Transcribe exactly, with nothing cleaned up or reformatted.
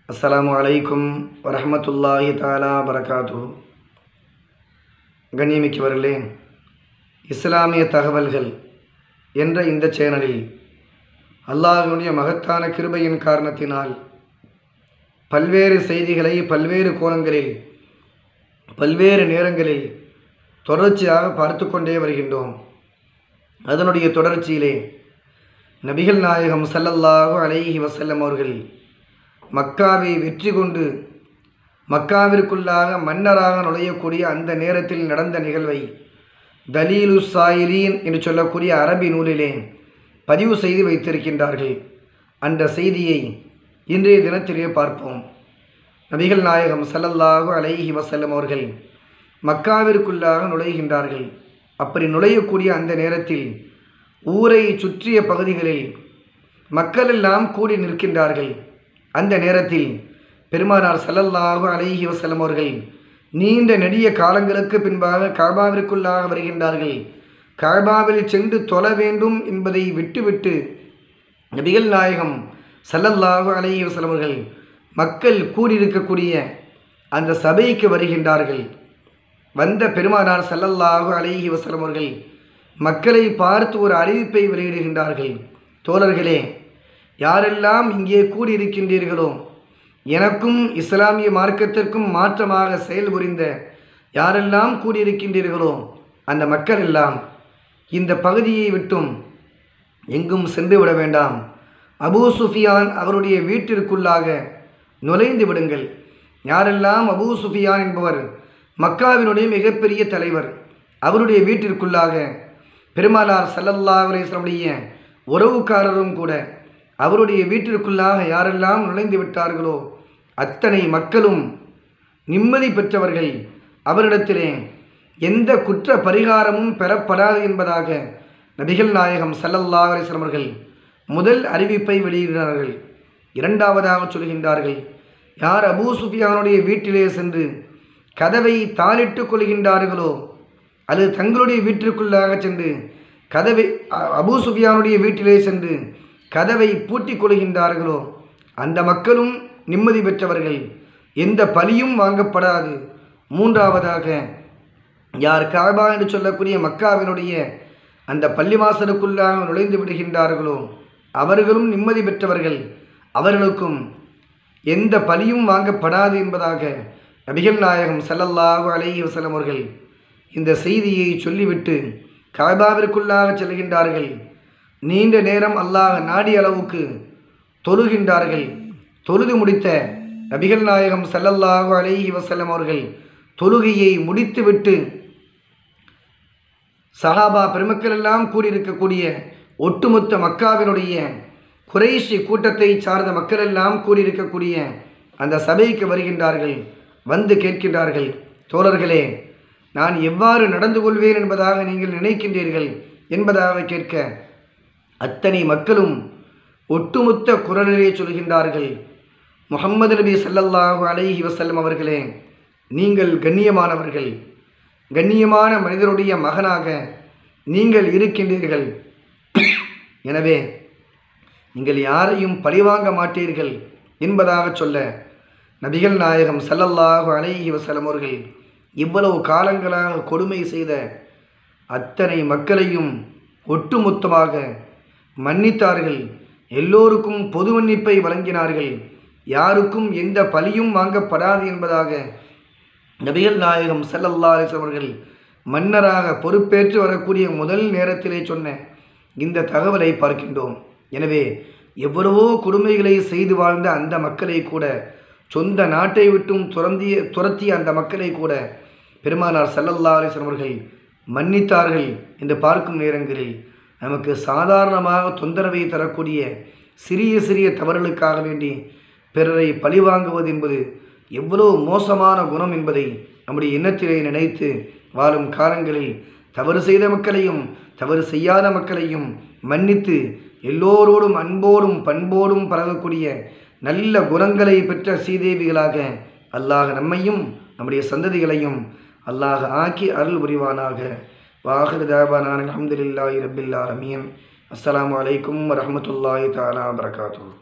அஸ்ஸலாமு அலைக்கும் வரஹ்மத்துல்லாஹி தஆலா பரகாத்துஹு. கண்ணியமிக்கவர்களே, இஸ்லாமிய தகவல்கள் என்ற இந்த சேனலில் அல்லாஹ்வுடைய மகத்தான கிருபையின் காரணத்தினால் பல்வேறு செய்திகளை பல்வேறு கோணங்களில் பல்வேறு நேரங்களில் தொடர்ச்சியாக பார்த்து கொண்டே வருகின்றோம். அதனுடைய தொடர்ச்சியிலே நபிகள் நாயகம் ஸல்லல்லாஹு அலைஹி வஸல்லம் அவர்கள் மக்காவை வெற்றி கொண்டு மக்காவிற்குள்ளாக மன்னராக நுழையக்கூடிய அந்த நேரத்தில் நடந்த நிகழ்வை தலீலு சாயிலீன் என்று சொல்லக்கூடிய அரபி நூலிலே பதிவு செய்து வைத்திருக்கின்றார்கள். அந்த செய்தியை இன்றைய தினத்திலே பார்ப்போம். நபிகள் நாயகம் ஸல்லல்லாஹு அலைஹி வஸல்லம் அவர்கள் மக்காவிற்குள்ளாக நுழைகின்றார்கள். அப்படி நுழையக்கூடிய அந்த நேரத்தில் ஊரை சுற்றிய பகுதிகளில் மக்கள் எல்லாம் கூடி நிற்கின்றார்கள். அந்த நேரத்தில் பெருமானார் ஸல்லல்லாஹு அலைஹி வஸல்லம் அவர்கள் நீண்ட நெடிய காலங்களுக்கு பின்பாக கஅபாவிற்குள்ளாக வருகின்றார்கள். கஅபாவில் சென்று தொழ வேண்டும் என்பதை விட்டுவிட்டு நபிகள் நாயகம் ஸல்லல்லாஹு அலைஹி வஸல்லம் அவர்கள் மக்கள் கூடியிருக்கக்கூடிய அந்த சபைக்கு வருகின்றார்கள். வந்த பெருமானார் ஸல்லல்லாஹு அலைஹி வஸல்லம் அவர்கள் மக்களை பார்த்து ஒரு அறிவிப்பை வெளியிடுகின்றார்கள். தோழர்களே, யாரெல்லாம் இங்கே கூடியிருக்கின்றீர்களோ, எனக்கும் இஸ்லாமிய மார்க்கத்திற்கும் மாற்றமாக செயல்புரிந்த யாரெல்லாம் கூடியிருக்கின்றீர்களோ, அந்த மக்கள் எல்லாம் இந்த பகுதியை விட்டும் எங்கும் சென்று விட வேண்டாம். அபூ சுஃபியான் அவருடைய வீட்டிற்குள்ளாக நுழைந்து விடுங்கள். யாரெல்லாம் அபூ சுஃபியான் என்பவர் மக்காவினுடைய மிகப்பெரிய தலைவர், அவருடைய வீட்டிற்குள்ளாக பெருமானார் ஸல்லல்லாஹு அலைஹி வஸல்லம் உறவுக்காரரும் கூட அவருடைய வீட்டிற்குள்ளாக யாரெல்லாம் நுழைந்து விட்டார்களோ அத்தனை மக்களும் நிம்மதி பெற்றவர்கள், அவரிடத்திலே எந்த குற்ற பரிகாரமும் பெறப்படாது என்பதாக நபிகள் நாயகம் ஸல்லல்லாஹு அலைஹி வஸல்லம் அவர்கள் முதல் அறிவிப்பை வெளியிடுகிறார்கள். இரண்டாவதாக சொல்கின்றார்கள், யார் அபூ சுஃபியானுடைய வீட்டிலே சென்று கதவை தாளிட்டு கொள்கின்றார்களோ, அது தங்களுடைய வீட்டிற்குள்ளாக சென்று கதவை அபூ சுஃபியானுடைய வீட்டிலே சென்று கதவை பூட்டி கொள்கின்றார்களோ அந்த மக்களும் நிம்மதி பெற்றவர்கள், எந்த பலியும் வாங்கப்படாது. மூன்றாவதாக யார் கஅபா என்று சொல்லக்கூடிய மக்காவினுடைய அந்த பள்ளிவாசலுக்குள்ளாக நுழைந்து விடுகின்றார்களோ அவர்களும் நிம்மதி பெற்றவர்கள், அவர்களுக்கும் எந்த பலியும் வாங்கப்படாது என்பதாக நபிகள் நாயகம் ஸல்லல்லாஹு அலைஹி வஸல்லம் அவர்கள் இந்த செய்தியை சொல்லிவிட்டு கஅபாவிற்குள்ளாக செல்கின்றார்கள். நீண்ட நேரம் அல்லாஹ் நாடிய அளவுக்கு தொழுகின்றார்கள். தொழுது முடித்த நபிகள் நாயகம் ஸல்லல்லாஹு அலைஹி வஸல்லம் அவர்கள் தொழுகையை முடித்துவிட்டு சஹாபா பெருமக்கள் எல்லாம் கூடியிருக்கக்கூடிய ஒட்டுமொத்த மக்காவினுடைய குறைஷி கூட்டத்தை சார்ந்த மக்கள் எல்லாம் கூடியிருக்கக்கூடிய அந்த சபைக்கு வருகின்றார்கள். வந்து கேட்கின்றார்கள், தோழர்களே, நான் எவ்வாறு நடந்து கொள்வேன் என்பதாக நீங்கள் நினைக்கின்றீர்கள் என்பதாக கேட்க அத்தனை மக்களும் ஒட்டுமொத்த குரலிலே சொல்கின்றார்கள், முஹம்மது நபி ஸல்லல்லாஹு அலைஹி வஸல்லம் அவர்களே, நீங்கள் கண்ணியமானவர்கள், கண்ணியமான மனிதருடைய மகனாக நீங்கள் இருக்கின்றீர்கள். எனவே நீங்கள் யாரையும் பழிவாங்க மாட்டீர்கள் என்பதாக சொல்ல நபிகள் நாயகம் ஸல்லல்லாஹு அலைஹி வஸல்லம் அவர்கள் இவ்வளவு காலங்களாக கொடுமை செய்த அத்தனை மக்களையும் ஒட்டுமொத்தமாக மன்னித்தார்கள். எல்லோருக்கும் பொது மன்னிப்பை வழங்கினார்கள். யாருக்கும் எந்த பலியும் வாங்கப்படாது என்பதாக நபிகள் நாயகம் ஸல்லல்லாஹு அலைஹி வஸல்லம் அவர்கள் மன்னராக பொறுப்பேற்று வரக்கூடிய முதல் நேரத்திலே சொன்ன இந்த தகவலை பார்க்கின்றோம். எனவே எவ்வளவோ கொடுமைகளை செய்து வாழ்ந்த அந்த மக்களை கூட, சொந்த நாட்டை விட்டும் துரந்திய துரத்திய அந்த மக்களை கூட பெருமானார் ஸல்லல்லாஹு அலைஹி வஸல்லம் அவர்கள் மன்னித்தார்கள் என்று பார்க்கும் நேரங்களில் நமக்கு சாதாரணமாக தொந்தரவை தரக்கூடிய சிறிய சிறிய தவறுகளுக்காக வேண்டி பிறரை பழிவாங்குவது என்பது எவ்வளவு மோசமான குணம் என்பதை நம்முடைய எண்ணத்திலே நினைத்து வாழும் காலங்களில் தவறு செய்த மக்களையும் தவறு செய்யாத மக்களையும் மன்னித்து எல்லோரோடும் அன்போடும் பண்போடும் பழகக்கூடிய நல்ல குணங்களை பெற்ற சீதேவிகளாக அல்லாஹ் நம்மையும் நம்முடைய சந்ததிகளையும் அல்லாஹ் ஆக்கி அருள் புரிவானாக. வாஹிரு தஅவானா அல்ஹம்துலில்லாஹி ரப்பில் ஆலமீன். அஸ்ஸலாமு அலைக்கும் வரஹ்மத்துல்லாஹி தஆலா வபரகாத்துஹு.